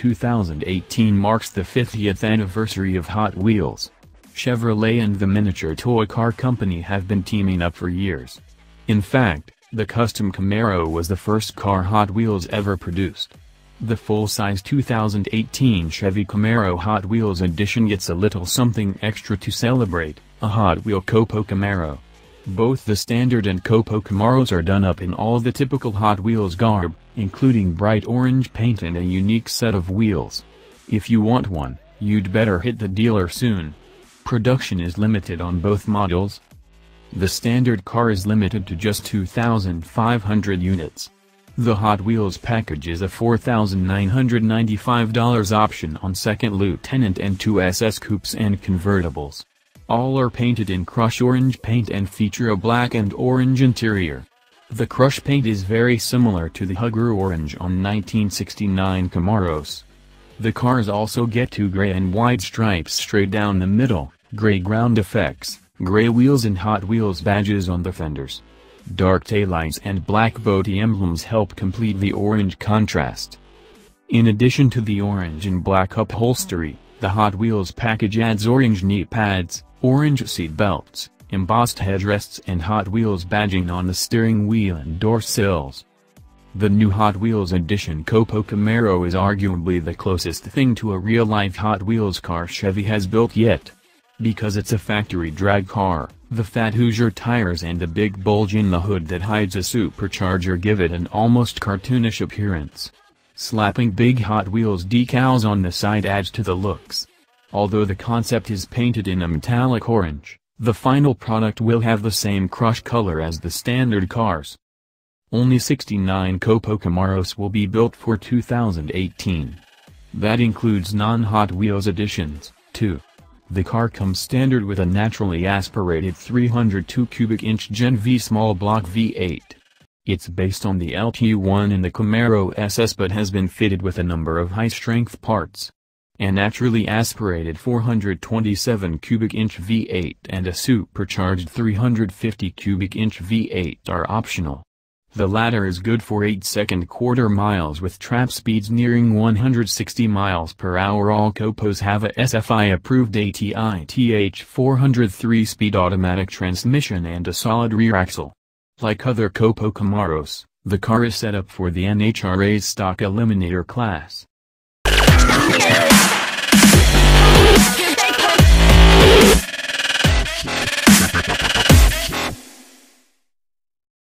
2018 marks the 50th anniversary of Hot Wheels. Chevrolet and the miniature toy car company have been teaming up for years. In fact, the Custom Camaro was the first car Hot Wheels ever produced. The full-size 2018 Chevy Camaro Hot Wheels edition gets a little something extra to celebrate, a Hot Wheel COPO Camaro. Both the standard and COPO Camaros are done up in all the typical Hot Wheels garb, including bright orange paint and a unique set of wheels. If you want one, you'd better hit the dealer soon. Production is limited on both models. The standard car is limited to just 2,500 units. The Hot Wheels package is a $4,995 option on second lieutenant and two SS coupes and convertibles. All are painted in crush orange paint and feature a black and orange interior. The crush paint is very similar to the Hugger orange on 1969 Camaros. The cars also get two gray and white stripes straight down the middle, gray ground effects, gray wheels and Hot Wheels badges on the fenders. Dark taillights and black body emblems help complete the orange contrast. In addition to the orange and black upholstery, the Hot Wheels package adds orange knee pads, orange seat belts, embossed headrests and Hot Wheels badging on the steering wheel and door sills. The new Hot Wheels edition COPO Camaro is arguably the closest thing to a real-life Hot Wheels car Chevy has built yet. Because it's a factory drag car, the fat Hoosier tires and the big bulge in the hood that hides a supercharger give it an almost cartoonish appearance. Slapping big Hot Wheels decals on the side adds to the looks. Although the concept is painted in a metallic orange, the final product will have the same crush color as the standard cars. Only 69 COPO Camaros will be built for 2018. That includes non-Hot Wheels editions, too. The car comes standard with a naturally aspirated 302 cubic inch Gen V small block V8. It's based on the LQ1 in the Camaro SS but has been fitted with a number of high-strength parts. A naturally aspirated 427 cubic inch V8 and a supercharged 350 cubic inch V8 are optional. The latter is good for 8-second quarter miles with trap speeds nearing 160 miles per hour. All COPOs have a SFI-approved ATI-TH 400 3-speed automatic transmission and a solid rear axle. Like other COPO Camaros, the car is set up for the NHRA's stock eliminator class.